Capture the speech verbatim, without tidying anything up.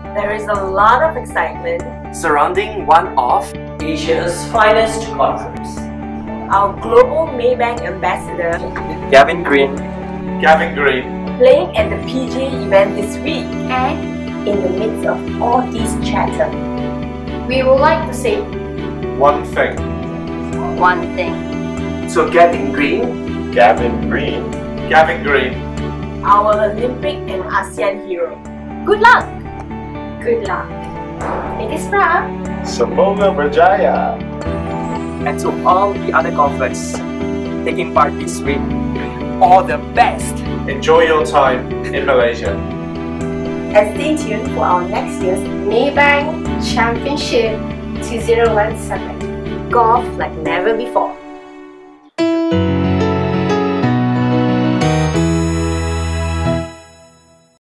There is a lot of excitement surrounding one of Asia's finest conference. Our global Maybank ambassador, Gavin Green, Gavin Green, playing at the P G A event this week. And in the midst of all this chatter, we would like to say one thing. one thing. So Gavin Green, Gavin Green, Gavin Green, Our Olympic and ASEAN hero. Good luck! Good luck. It is Pra. Semoga berjaya. and to all the other golfers taking part this week, all the best! Enjoy your time in Malaysia. And stay tuned for our next year's Maybank Championship two thousand seventeen. Golf like never before.